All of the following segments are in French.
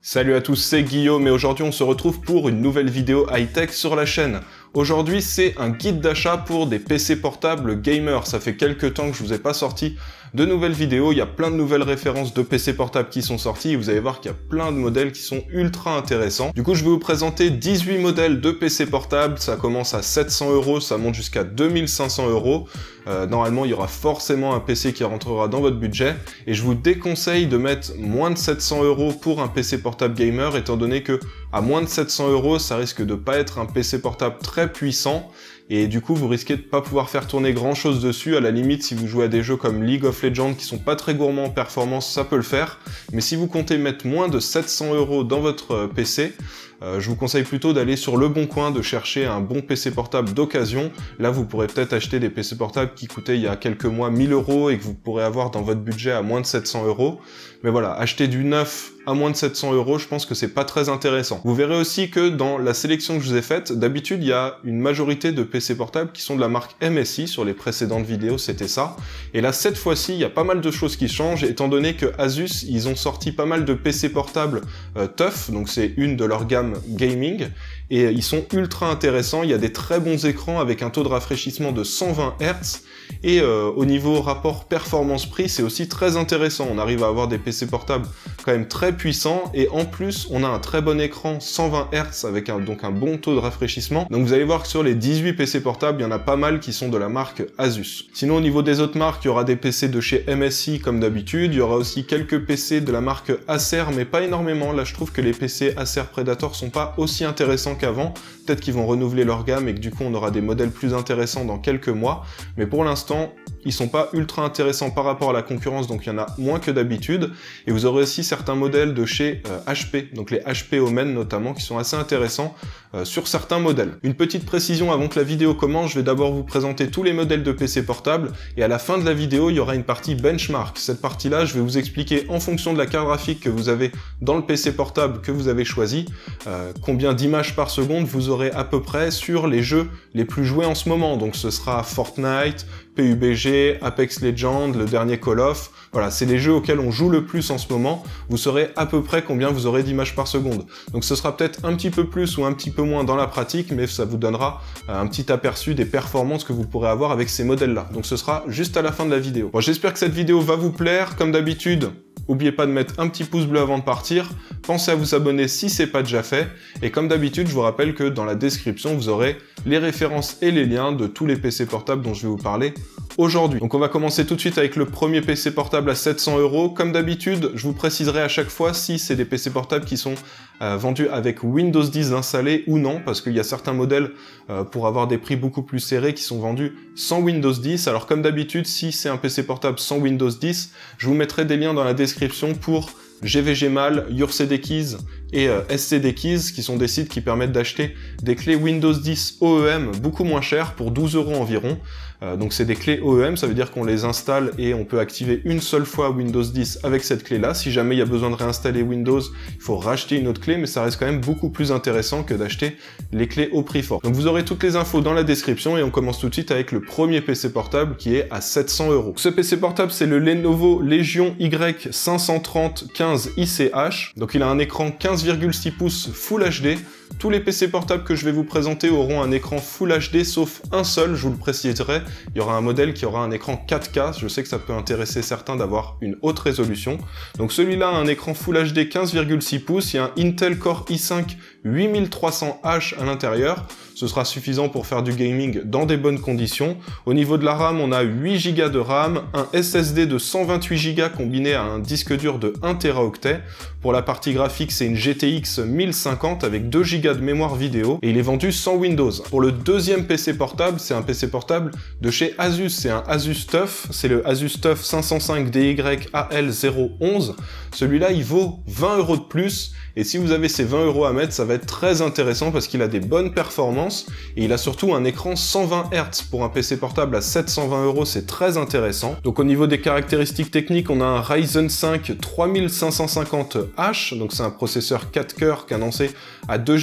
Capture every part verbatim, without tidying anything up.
Salut à tous, c'est Guillaume et aujourd'hui on se retrouve pour une nouvelle vidéo high-tech sur la chaîne. Aujourd'hui c'est un guide d'achat pour des P C portables gamers. Ça fait quelques temps que je vous ai pas sorti de nouvelles vidéos, il y a plein de nouvelles références de P C portables qui sont sorties et vous allez voir qu'il y a plein de modèles qui sont ultra intéressants. Du coup je vais vous présenter dix-huit modèles de P C portables, ça commence à sept cents euros, ça monte jusqu'à deux mille cinq cents euros. Euh, normalement il y aura forcément un P C qui rentrera dans votre budget et je vous déconseille de mettre moins de sept cents euros pour un P C portable gamer étant donné que à moins de sept cents euros ça risque de pas être un P C portable très puissant et du coup vous risquez de pas pouvoir faire tourner grand chose dessus. À la limite si vous jouez à des jeux comme League of Legends qui sont pas très gourmands en performance ça peut le faire, mais si vous comptez mettre moins de sept cents euros dans votre P C, Euh, je vous conseille plutôt d'aller sur Le Bon Coin, de chercher un bon P C portable d'occasion. Là, vous pourrez peut-être acheter des P C portables qui coûtaient il y a quelques mois mille euros et que vous pourrez avoir dans votre budget à moins de sept cents euros. Mais voilà, acheter du neuf à moins de sept cents euros, je pense que c'est pas très intéressant. Vous verrez aussi que dans la sélection que je vous ai faite, d'habitude, il y a une majorité de P C portables qui sont de la marque M S I. Sur les précédentes vidéos, c'était ça. Et là, cette fois-ci, il y a pas mal de choses qui changent, étant donné que Asus, ils ont sorti pas mal de P C portables euh, T U F, donc c'est une de leur gamme gaming, et ils sont ultra intéressants. Il y a des très bons écrans avec un taux de rafraîchissement de cent vingt hertz, et euh, au niveau rapport performance-prix, c'est aussi très intéressant. On arrive à avoir des P C portables quand même très puissants, et en plus, on a un très bon écran cent vingt hertz avec un, donc un bon taux de rafraîchissement. Donc vous allez voir que sur les dix-huit P C portables, il y en a pas mal qui sont de la marque Asus. Sinon, au niveau des autres marques, il y aura des P C de chez M S I comme d'habitude. Il y aura aussi quelques P C de la marque Acer, mais pas énormément. Là, je trouve que les P C Acer Predator sont pas aussi intéressants qu'avant. Peut-être qu'ils vont renouveler leur gamme et que du coup, on aura des modèles plus intéressants dans quelques mois. Mais pour l'instant, ils sont pas ultra intéressants par rapport à la concurrence, donc il y en a moins que d'habitude. Et vous aurez aussi certains modèles de chez euh, H P, donc les H P Omen notamment, qui sont assez intéressants euh, sur certains modèles. Une petite précision avant que la vidéo commence, je vais d'abord vous présenter tous les modèles de P C portables, et à la fin de la vidéo, il y aura une partie benchmark. Cette partie-là, je vais vous expliquer en fonction de la carte graphique que vous avez dans le P C portable que vous avez choisi, euh, combien d'images par seconde vous aurez à peu près sur les jeux les plus joués en ce moment. Donc ce sera Fortnite, P U B G, Apex Legends, le dernier Call of. Voilà, c'est les jeux auxquels on joue le plus en ce moment. Vous saurez à peu près combien vous aurez d'images par seconde. Donc ce sera peut-être un petit peu plus ou un petit peu moins dans la pratique, mais ça vous donnera un petit aperçu des performances que vous pourrez avoir avec ces modèles-là. Donc ce sera juste à la fin de la vidéo. Bon, j'espère que cette vidéo va vous plaire. Comme d'habitude, n'oubliez pas de mettre un petit pouce bleu avant de partir. Pensez à vous abonner si c'est pas déjà fait. Et comme d'habitude, je vous rappelle que dans la description, vous aurez les références et les liens de tous les P C portables dont je vais vous parler aujourd'hui. Donc on va commencer tout de suite avec le premier P C portable à sept cents euros. Comme d'habitude, je vous préciserai à chaque fois si c'est des P C portables qui sont euh, vendus avec Windows dix installé ou non, parce qu'il y a certains modèles euh, pour avoir des prix beaucoup plus serrés qui sont vendus sans Windows dix. Alors comme d'habitude, si c'est un P C portable sans Windows dix, je vous mettrai des liens dans la description pour G V G Mal, YourCDKeys et euh, SCDKeys, qui sont des sites qui permettent d'acheter des clés Windows dix O E M beaucoup moins chères, pour douze euros environ. Euh, donc c'est des clés O E M, ça veut dire qu'on les installe et on peut activer une seule fois Windows dix avec cette clé-là. Si jamais il y a besoin de réinstaller Windows, il faut racheter une autre clé, mais ça reste quand même beaucoup plus intéressant que d'acheter les clés au prix fort. Donc vous aurez toutes les infos dans la description et on commence tout de suite avec le premier P C portable qui est à sept cents euros. Ce P C portable, c'est le Lenovo Legion Y cinq cent trente quinze I C H. Donc il a un écran quinze virgule six pouces Full H D. Tous les P C portables que je vais vous présenter auront un écran Full H D, sauf un seul, je vous le préciserai. Il y aura un modèle qui aura un écran quatre K. Je sais que ça peut intéresser certains d'avoir une haute résolution. Donc celui-là a un écran Full H D quinze virgule six pouces. Il y a un Intel Core i cinq huit mille trois cents H à l'intérieur. Ce sera suffisant pour faire du gaming dans des bonnes conditions. Au niveau de la RAM, on a huit giga de RAM, un S S D de cent vingt-huit giga combiné à un disque dur de un téraoctet. Pour la partie graphique, c'est une G T X mille cinquante avec deux giga de mémoire vidéo et il est vendu sans Windows. Pour le deuxième P C portable, c'est un P C portable de chez Asus, c'est un Asus T U F, c'est le Asus T U F cinq cent cinq D Y A L zéro onze. Celui-là, il vaut vingt euros de plus. Et si vous avez ces vingt euros à mettre, ça va être très intéressant parce qu'il a des bonnes performances et il a surtout un écran cent vingt hertz. Pour un P C portable à sept cent vingt euros, c'est très intéressant. Donc au niveau des caractéristiques techniques, on a un Ryzen cinq trois mille cinq cent cinquante H, donc c'est un processeur quatre cœurs cadencé à deux giga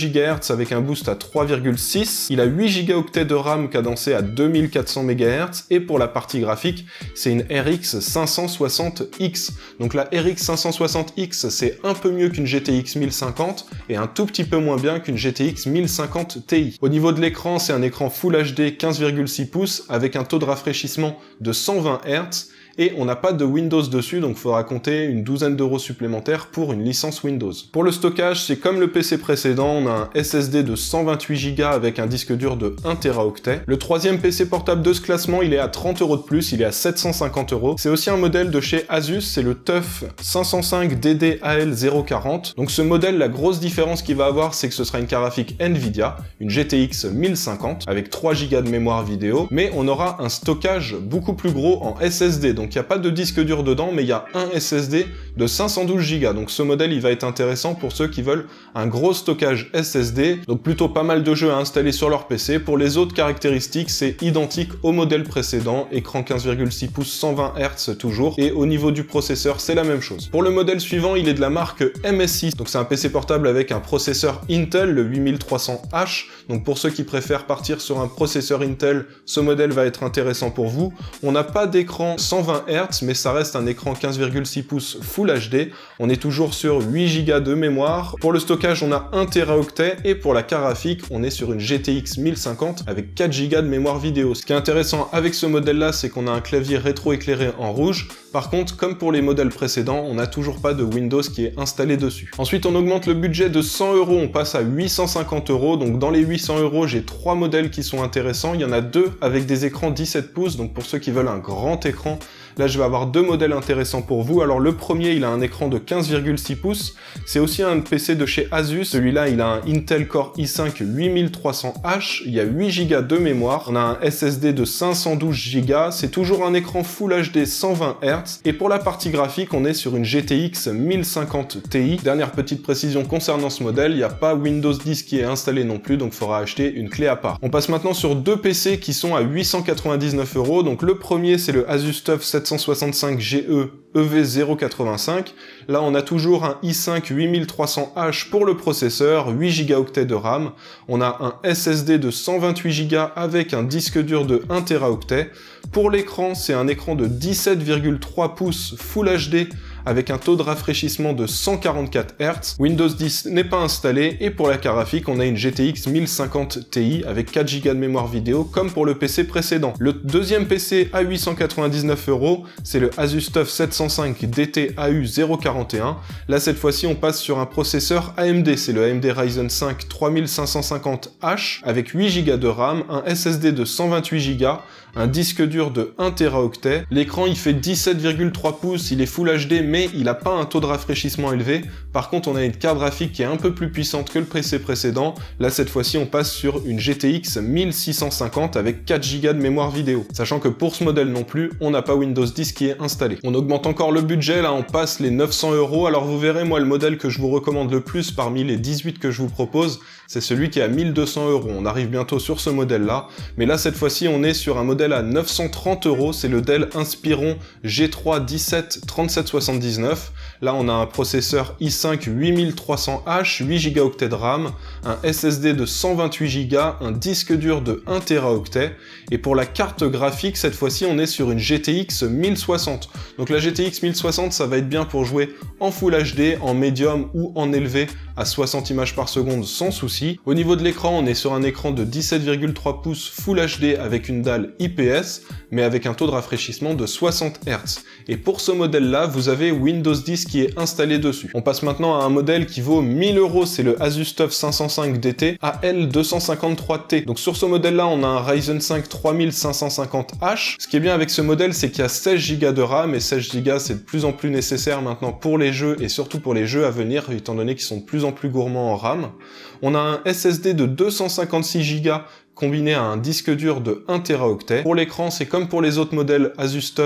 gigahertz avec un boost à trois virgule six. Il a huit gigaoctets de RAM cadencé à deux mille quatre cents mégahertz. Et pour la partie graphique, c'est une R X cinq cent soixante X. Donc la R X cinq cent soixante X, c'est un peu mieux qu'une G T X mille cinquante et un tout petit peu moins bien qu'une G T X mille cinquante Ti. Au niveau de l'écran, c'est un écran Full H D quinze virgule six pouces avec un taux de rafraîchissement de cent vingt hertz. Et on n'a pas de Windows dessus, donc il faudra compter une douzaine d'euros supplémentaires pour une licence Windows. Pour le stockage, c'est comme le P C précédent, on a un S S D de cent vingt-huit giga avec un disque dur de un téraoctet. Le troisième P C portable de ce classement, il est à trente euros de plus, il est à sept cent cinquante euros. C'est aussi un modèle de chez Asus, c'est le T U F cinq cent cinq D D A L zéro quarante. Donc ce modèle, la grosse différence qu'il va avoir, c'est que ce sera une carte graphique Nvidia, une G T X mille cinquante, avec trois gigas de mémoire vidéo, mais on aura un stockage beaucoup plus gros en S S D. Donc il n'y a pas de disque dur dedans, mais il y a un S S D de cinq cent douze gigas. Donc ce modèle, il va être intéressant pour ceux qui veulent un gros stockage S S D. Donc plutôt pas mal de jeux à installer sur leur P C. Pour les autres caractéristiques, c'est identique au modèle précédent. Écran quinze virgule six pouces, cent vingt hertz toujours. Et au niveau du processeur, c'est la même chose. Pour le modèle suivant, il est de la marque M S I. Donc c'est un P C portable avec un processeur Intel, le huit mille trois cents H. Donc pour ceux qui préfèrent partir sur un processeur Intel, ce modèle va être intéressant pour vous. On n'a pas d'écran cent vingt hertz, mais ça reste un écran quinze virgule six pouces Full H D. On est toujours sur huit gigas de mémoire. Pour le stockage, on a un téraoctet et pour la carte graphique, on est sur une G T X mille cinquante avec quatre gigas de mémoire vidéo. Ce qui est intéressant avec ce modèle-là, c'est qu'on a un clavier rétro-éclairé en rouge. Par contre, comme pour les modèles précédents, on n'a toujours pas de Windows qui est installé dessus. Ensuite, on augmente le budget de cent euros, on passe à huit cent cinquante euros. Donc dans les huit cents euros, j'ai trois modèles qui sont intéressants. Il y en a deux avec des écrans dix-sept pouces, donc pour ceux qui veulent un grand écran, là je vais avoir deux modèles intéressants pour vous. Alors le premier, il a un écran de quinze virgule six pouces. C'est aussi un P C de chez Asus. Celui-là, il a un Intel Core i cinq huit mille trois cents H. Il y a huit gigas de mémoire. On a un S S D de cinq cent douze gigas. C'est toujours un écran Full H D cent vingt hertz. Et pour la partie graphique, on est sur une G T X mille cinquante Ti. Dernière petite précision concernant ce modèle, il n'y a pas Windows dix qui est installé non plus, donc il faudra acheter une clé à part. On passe maintenant sur deux P C qui sont à huit cent quatre-vingt-dix-neuf euros. Donc le premier, c'est le Asus T U F sept cent soixante-cinq G E E V zéro quatre-vingt-cinq. Là, on a toujours un i cinq huit mille trois cents H pour le processeur, huit gigaoctets de RAM. On a un S S D de cent vingt-huit gigas avec un disque dur de un téraoctet. Pour l'écran, c'est un écran de dix-sept virgule trois pouces Full H D avec un taux de rafraîchissement de cent quarante-quatre hertz. Windows dix n'est pas installé et pour la carte graphique, on a une G T X mille cinquante Ti avec quatre gigas de mémoire vidéo comme pour le P C précédent. Le deuxième P C à huit cent quatre-vingt-dix-neuf euros, c'est le Asus T U F sept cent cinq D T A U zéro quarante et un. Là, cette fois-ci, on passe sur un processeur A M D, c'est le A M D Ryzen cinq trois mille cinq cent cinquante H avec huit gigas de RAM, un S S D de cent vingt-huit gigas, un disque dur de un téraoctet. L'écran, il fait dix-sept virgule trois pouces, il est Full H D, mais il n'a pas un taux de rafraîchissement élevé. Par contre, on a une carte graphique qui est un peu plus puissante que le P C précédent. Là, cette fois-ci, on passe sur une G T X mille six cent cinquante avec quatre gigas de mémoire vidéo. Sachant que pour ce modèle non plus, on n'a pas Windows dix qui est installé. On augmente encore le budget, là, on passe les neuf cents euros. Alors, vous verrez, moi, le modèle que je vous recommande le plus parmi les dix-huit que je vous propose, c'est celui qui est à mille deux cents euros. On arrive bientôt sur ce modèle-là. Mais là, cette fois-ci, on est sur un modèle à neuf cent trente euros. C'est le Dell Inspiron G trois dix-sept trente-sept soixante-dix-neuf. Là, on a un processeur i cinq huit mille trois cents H, huit gigaoctets de RAM, un S S D de cent vingt-huit gigas, un disque dur de un téraoctet. Et pour la carte graphique, cette fois-ci, on est sur une G T X mille soixante. Donc la G T X mille soixante, ça va être bien pour jouer en Full H D, en médium ou en élevé à soixante images par seconde sans souci. Au niveau de l'écran, on est sur un écran de dix-sept virgule trois pouces Full H D avec une dalle I P S, mais avec un taux de rafraîchissement de soixante hertz. Et pour ce modèle-là, vous avez Windows dix qui est installé dessus. On passe maintenant à un modèle qui vaut mille euros, c'est le Asus T U F cinq cent cinq D T A L deux cent cinquante-trois T. Donc sur ce modèle-là, on a un Ryzen cinq trois mille cinq cent cinquante H. Ce qui est bien avec ce modèle, c'est qu'il y a seize gigas de RAM, et seize gigas, c'est de plus en plus nécessaire maintenant pour les jeux, et surtout pour les jeux à venir, étant donné qu'ils sont de plus en plus gourmands en RAM. On a un S S D de deux cent cinquante-six gigas combiné à un disque dur de un téraoctet. Pour l'écran, c'est comme pour les autres modèles Asus T U F,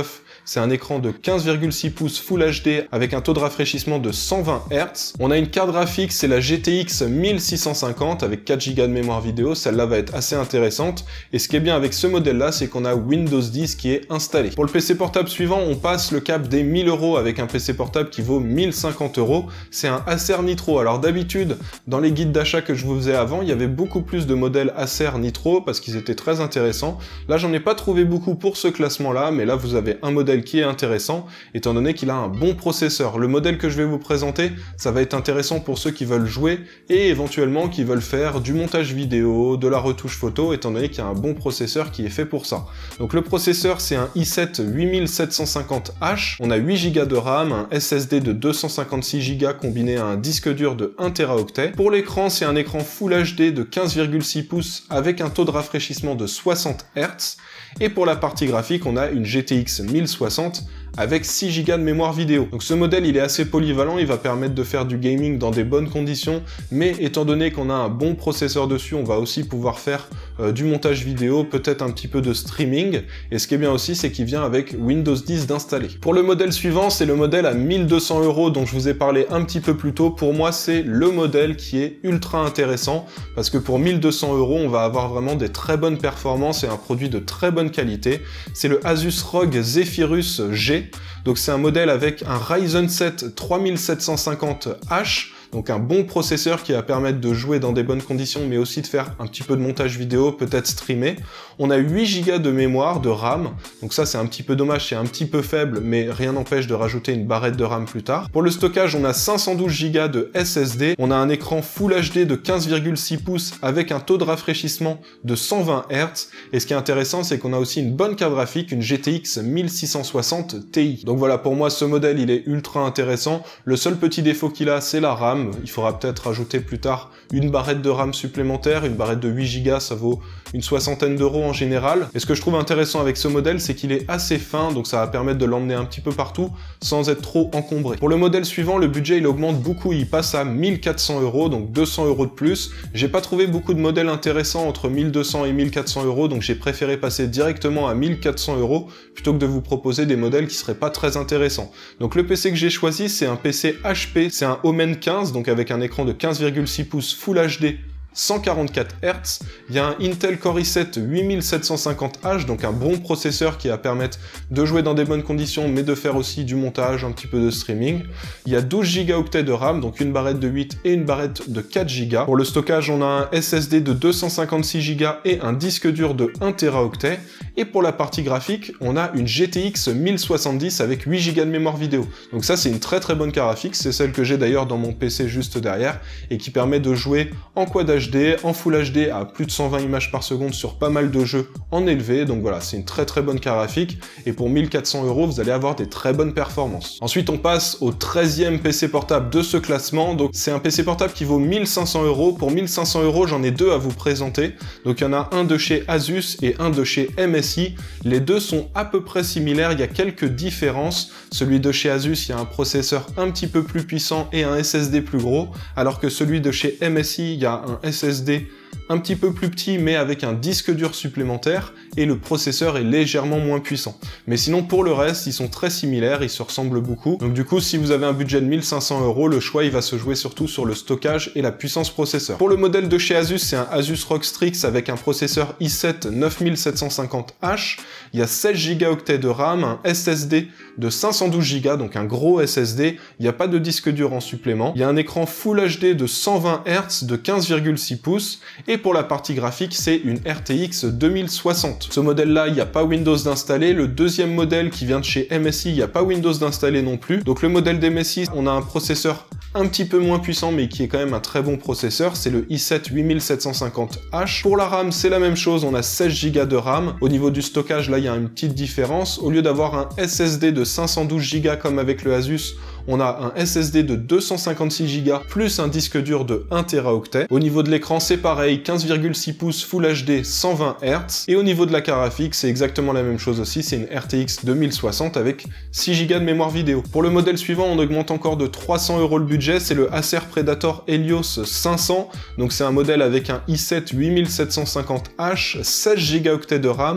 c'est un écran de quinze virgule six pouces Full H D avec un taux de rafraîchissement de cent vingt hertz. On a une carte graphique, c'est la G T X mille six cent cinquante avec quatre giga de mémoire vidéo, celle-là va être assez intéressante. Et ce qui est bien avec ce modèle-là, c'est qu'on a Windows dix qui est installé. Pour le P C portable suivant, on passe le cap des mille euros avec un P C portable qui vaut mille cinquante euros. C'est un Acer Nitro. Alors d'habitude, dans les guides d'achat que je vous faisais avant, il y avait beaucoup plus de modèles Acer Nitro parce qu'ils étaient très intéressants. Là, j'en ai pas trouvé beaucoup pour ce classement-là, mais là, vous avez un modèle qui est intéressant, étant donné qu'il a un bon processeur. Le modèle que je vais vous présenter, ça va être intéressant pour ceux qui veulent jouer et éventuellement qui veulent faire du montage vidéo, de la retouche photo, étant donné qu'il y a un bon processeur qui est fait pour ça. Donc le processeur, c'est un i sept huit mille sept cent cinquante H, on a huit giga de RAM, un S S D de deux cent cinquante-six giga combiné à un disque dur de un téraoctet. Pour l'écran, c'est un écran Full H D de quinze virgule six pouces avec un taux de rafraîchissement de soixante hertz. Et pour la partie graphique, on a une G T X mille soixante avec six giga de mémoire vidéo. Donc ce modèle, il est assez polyvalent, il va permettre de faire du gaming dans des bonnes conditions, mais étant donné qu'on a un bon processeur dessus, on va aussi pouvoir faire euh, du montage vidéo, peut-être un petit peu de streaming, et ce qui est bien aussi, c'est qu'il vient avec Windows dix d'installé. Pour le modèle suivant, c'est le modèle à mille deux cents euros dont je vous ai parlé un petit peu plus tôt. Pour moi, c'est le modèle qui est ultra intéressant, parce que pour mille deux cents euros, on va avoir vraiment des très bonnes performances et un produit de très bonne qualité. C'est le Asus R O G Zephyrus G. Donc c'est un modèle avec un Ryzen sept trois mille sept cent cinquante H, donc un bon processeur qui va permettre de jouer dans des bonnes conditions, mais aussi de faire un petit peu de montage vidéo, peut-être streamer. On a huit giga de mémoire, de RAM, donc ça c'est un petit peu dommage, c'est un petit peu faible, mais rien n'empêche de rajouter une barrette de RAM plus tard. Pour le stockage, on a cinq cent douze giga de S S D, on a un écran Full H D de quinze virgule six pouces avec un taux de rafraîchissement de cent vingt hertz, et ce qui est intéressant, c'est qu'on a aussi une bonne carte graphique, une G T X mille six cent soixante Ti. Donc voilà, pour moi, ce modèle, il est ultra intéressant. Le seul petit défaut qu'il a, c'est la RAM. Il faudra peut-être rajouter plus tard une barrette de RAM supplémentaire, une barrette de huit giga, ça vaut une soixantaine d'euros en général. Et ce que je trouve intéressant avec ce modèle, c'est qu'il est assez fin, donc ça va permettre de l'emmener un petit peu partout sans être trop encombré. Pour le modèle suivant, le budget il augmente beaucoup, il passe à mille quatre cents euros, donc deux cents euros de plus. J'ai pas trouvé beaucoup de modèles intéressants entre mille deux cents et mille quatre cents euros, donc j'ai préféré passer directement à mille quatre cents euros plutôt que de vous proposer des modèles qui seraient pas très intéressants. Donc le P C que j'ai choisi, c'est un P C H P, c'est un Omen quinze, donc avec un écran de quinze virgule six pouces Full H D, cent quarante-quatre hertz, il y a un Intel Core i sept huit mille sept cent cinquante H, donc un bon processeur qui va permettre de jouer dans des bonnes conditions, mais de faire aussi du montage, un petit peu de streaming. Il y a douze gigaoctets de RAM, donc une barrette de huit et une barrette de quatre giga. Pour le stockage, on a un S S D de deux cent cinquante-six giga et un disque dur de un téraoctet. Et pour la partie graphique, on a une G T X mille soixante-dix avec huit giga de mémoire vidéo. Donc ça, c'est une très très bonne carte graphique, c'est celle que j'ai d'ailleurs dans mon P C juste derrière, et qui permet de jouer en Quad H D, en Full H D à plus de cent vingt images par seconde sur pas mal de jeux en élevé. Donc voilà, c'est une très très bonne carte graphique, et pour mille quatre cents euros, vous allez avoir des très bonnes performances. Ensuite, on passe au treizième P C portable de ce classement. Donc c'est un P C portable qui vaut mille cinq cents euros. Pour mille cinq cents euros, j'en ai deux à vous présenter. Donc il y en a un de chez Asus et un de chez M S I. Les deux sont à peu près similaires, il y a quelques différences. Celui de chez Asus, il y a un processeur un petit peu plus puissant et un S S D plus gros, alors que celui de chez M S I, il y a un S S D un petit peu plus petit mais avec un disque dur supplémentaire, et le processeur est légèrement moins puissant. Mais sinon pour le reste, ils sont très similaires, ils se ressemblent beaucoup. Donc du coup, si vous avez un budget de mille cinq cents euros, le choix il va se jouer surtout sur le stockage et la puissance processeur. Pour le modèle de chez Asus, c'est un Asus R O G Strix avec un processeur i sept neuf mille sept cent cinquante H, il y a seize gigaoctets de RAM, un S S D de cinq cent douze giga, donc un gros S S D, il n'y a pas de disque dur en supplément, il y a un écran Full H D de cent vingt hertz de quinze virgule six pouces, et pour la partie graphique, c'est une R T X deux mille soixante. Ce modèle-là, il n'y a pas Windows d'installer. Le deuxième modèle qui vient de chez M S I, il n'y a pas Windows d'installer non plus. Donc le modèle d'M S I, on a un processeur un petit peu moins puissant, mais qui est quand même un très bon processeur, c'est le i sept huit mille sept cent cinquante H. Pour la RAM, c'est la même chose, on a seize giga de RAM. Au niveau du stockage, là, il y a une petite différence. Au lieu d'avoir un S S D de cinq cent douze giga comme avec le Asus, on a un S S D de deux cent cinquante-six giga plus un disque dur de un téraoctet. Au niveau de l'écran, c'est pareil, quinze virgule six pouces Full H D, cent vingt hertz. Et au niveau de la carte graphique, c'est exactement la même chose aussi, c'est une R T X deux mille soixante avec six giga de mémoire vidéo. Pour le modèle suivant, on augmente encore de trois cents euros le budget, c'est le Acer Predator Helios cinq cents. Donc c'est un modèle avec un i sept huit mille sept cent cinquante H, seize gigaoctets de RAM,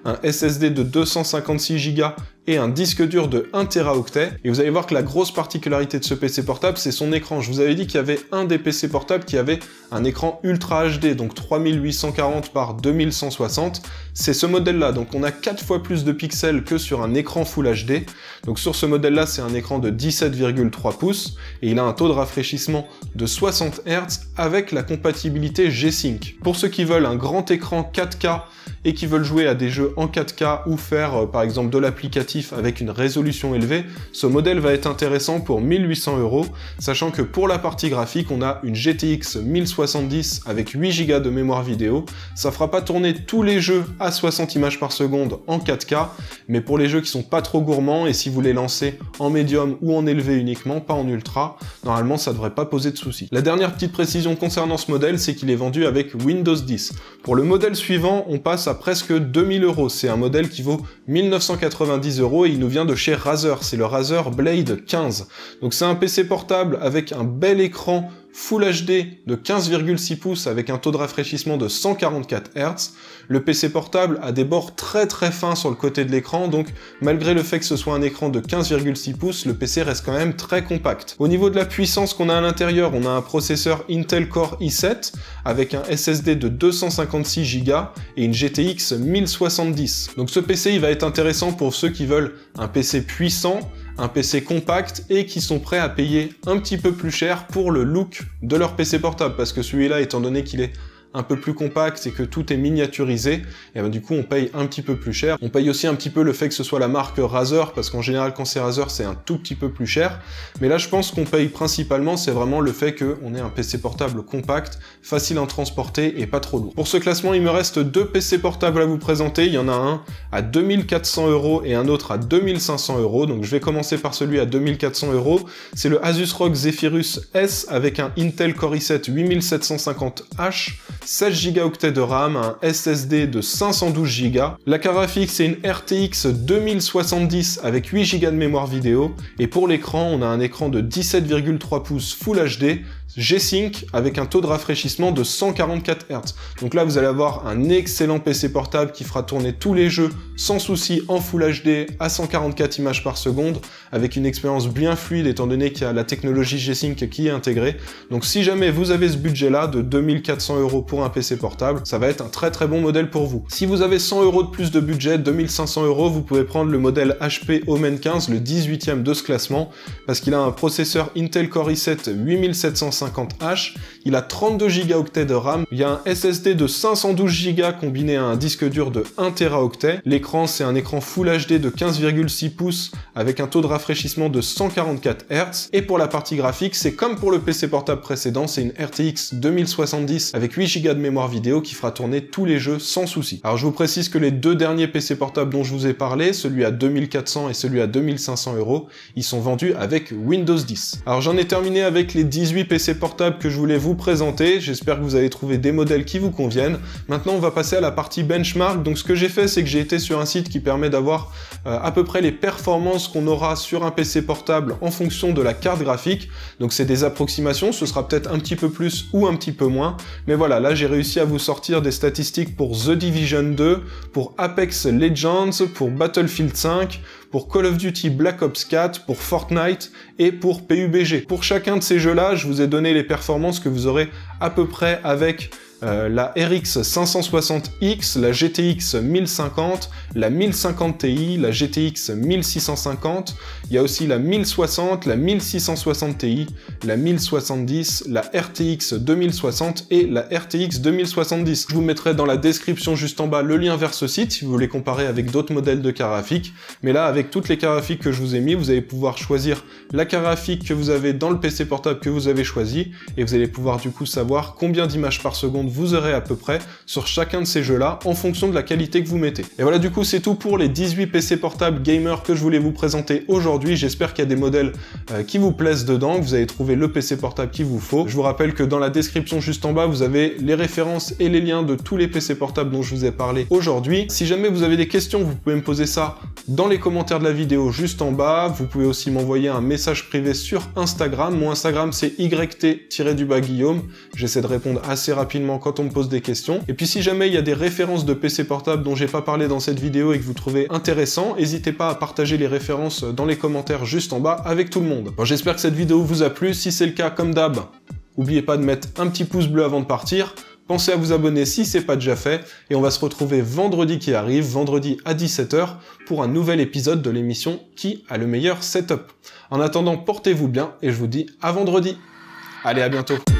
un S S D de deux cent cinquante-six giga et un disque dur de un téraoctet. Et vous allez voir que la grosse particularité de ce P C portable, c'est son écran. Je vous avais dit qu'il y avait un des P C portables qui avait un écran Ultra H D, donc trois mille huit cent quarante par deux mille cent soixante. C'est ce modèle-là, donc on a quatre fois plus de pixels que sur un écran Full H D. Donc sur ce modèle-là, c'est un écran de dix-sept virgule trois pouces, et il a un taux de rafraîchissement de soixante hertz avec la compatibilité G-Sync. Pour ceux qui veulent un grand écran quatre K et qui veulent jouer à des jeux en quatre K ou faire euh, par exemple de l'applicatif avec une résolution élevée, ce modèle va être intéressant pour mille huit cents euros, sachant que pour la partie graphique, on a une G T X mille soixante-dix avec huit giga de mémoire vidéo. Ça fera pas tourner tous les jeux à soixante images par seconde en quatre K, mais pour les jeux qui sont pas trop gourmands et si vous les lancez en médium ou en élevé uniquement, pas en ultra, normalement ça devrait pas poser de soucis. La dernière petite précision concernant ce modèle, c'est qu'il est vendu avec Windows dix. Pour le modèle suivant, on passe à presque deux mille euros. C'est un modèle qui vaut mille neuf cent quatre-vingt-dix euros et il nous vient de chez Razer. C'est le Razer Blade quinze. Donc c'est un P C portable avec un bel écran Full H D de quinze virgule six pouces avec un taux de rafraîchissement de cent quarante-quatre hertz. Le P C portable a des bords très très fins sur le côté de l'écran, donc malgré le fait que ce soit un écran de quinze virgule six pouces, le P C reste quand même très compact. Au niveau de la puissance qu'on a à l'intérieur, on a un processeur Intel Core i sept avec un S S D de deux cent cinquante-six giga et une G T X mille soixante-dix. Donc ce P C il va être intéressant pour ceux qui veulent un P C puissant, un P C compact et qui sont prêts à payer un petit peu plus cher pour le look de leur P C portable, parce que celui-là, étant donné qu'il est un peu plus compact et que tout est miniaturisé, et ben du coup on paye un petit peu plus cher. On paye aussi un petit peu le fait que ce soit la marque Razer, parce qu'en général quand c'est Razer c'est un tout petit peu plus cher, mais là je pense qu'on paye principalement, c'est vraiment le fait qu'on ait un P C portable compact, facile à transporter et pas trop lourd. Pour ce classement, il me reste deux P C portables à vous présenter. Il y en a un à deux mille quatre cents euros et un autre à deux mille cinq cents euros, donc je vais commencer par celui à deux mille quatre cents euros. C'est le Asus ROG Zephyrus S avec un Intel Core i sept huit mille sept cent cinquante H, seize gigaoctets de RAM, un S S D de cinq cent douze giga. La carte graphique, c'est une R T X deux mille soixante-dix avec huit giga de mémoire vidéo. Et pour l'écran, on a un écran de dix-sept virgule trois pouces Full H D, G-Sync avec un taux de rafraîchissement de cent quarante-quatre hertz. Donc là, vous allez avoir un excellent P C portable qui fera tourner tous les jeux sans souci en Full H D à cent quarante-quatre images par seconde, avec une expérience bien fluide étant donné qu'il y a la technologie G-Sync qui est intégrée. Donc si jamais vous avez ce budget-là de deux mille quatre cents euros pour un P C portable, ça va être un très très bon modèle pour vous. Si vous avez cent euros de plus de budget, deux mille cinq cents euros, vous pouvez prendre le modèle H P Omen quinze, le dix-huitième de ce classement, parce qu'il a un processeur Intel Core i sept huit mille sept cent cinquante H, il a trente-deux gigaoctets de RAM, il y a un S S D de cinq cent douze giga combiné à un disque dur de un téraoctet. L'écran, c'est un écran Full H D de quinze virgule six pouces avec un taux de rafraîchissement de cent quarante-quatre hertz. Et pour la partie graphique, c'est comme pour le P C portable précédent, c'est une R T X deux mille soixante-dix avec huit giga de mémoire vidéo qui fera tourner tous les jeux sans souci. Alors je vous précise que les deux derniers P C portables dont je vous ai parlé, celui à deux mille quatre cents et celui à deux mille cinq cents euros, ils sont vendus avec Windows dix. Alors j'en ai terminé avec les dix-huit P C portables que je voulais vous présenter. J'espère que vous avez trouvé des modèles qui vous conviennent. Maintenant on va passer à la partie benchmark. Donc ce que j'ai fait, c'est que j'ai été sur un site qui permet d'avoir euh, à peu près les performances qu'on aura sur un P C portable en fonction de la carte graphique. Donc c'est des approximations, ce sera peut-être un petit peu plus ou un petit peu moins, mais voilà, là j'ai réussi à vous sortir des statistiques pour The Division deux, pour Apex Legends, pour Battlefield cinq, pour Call of Duty Black Ops quatre, pour Fortnite et pour P U B G. Pour chacun de ces jeux-là, je vous ai donné les performances que vous aurez à peu près avec Euh, la R X cinq cent soixante X, la G T X mille cinquante, la mille cinquante Ti, la G T X mille six cent cinquante, il y a aussi la mille soixante, la mille six cent soixante Ti, la mille soixante-dix, la R T X deux mille soixante et la R T X deux mille soixante-dix. Je vous mettrai dans la description juste en bas le lien vers ce site si vous voulez comparer avec d'autres modèles de carte graphique, mais là avec toutes les cartes graphiques que je vous ai mis, vous allez pouvoir choisir la carte graphique que vous avez dans le P C portable que vous avez choisi et vous allez pouvoir du coup savoir combien d'images par seconde vous aurez à peu près sur chacun de ces jeux-là en fonction de la qualité que vous mettez. Et voilà, du coup, c'est tout pour les dix-huit P C portables gamer que je voulais vous présenter aujourd'hui. J'espère qu'il y a des modèles euh, qui vous plaisent dedans, que vous avez trouvé le P C portable qu'il vous faut. Je vous rappelle que dans la description juste en bas, vous avez les références et les liens de tous les P C portables dont je vous ai parlé aujourd'hui. Si jamais vous avez des questions, vous pouvez me poser ça dans les commentaires de la vidéo juste en bas. Vous pouvez aussi m'envoyer un message privé sur Instagram. Mon Instagram, c'est Y T du bas Guillaume. J'essaie de répondre assez rapidement directement quand on me pose des questions. Et puis si jamais il y a des références de P C portable dont j'ai pas parlé dans cette vidéo et que vous trouvez intéressant, n'hésitez pas à partager les références dans les commentaires juste en bas avec tout le monde. Bon, j'espère que cette vidéo vous a plu. Si c'est le cas, comme d'hab, n'oubliez pas de mettre un petit pouce bleu avant de partir. Pensez à vous abonner si c'est pas déjà fait, et on va se retrouver vendredi qui arrive, vendredi à dix-sept heures, pour un nouvel épisode de l'émission Qui a le meilleur setup. En attendant, portez-vous bien, et je vous dis à vendredi. Allez, à bientôt.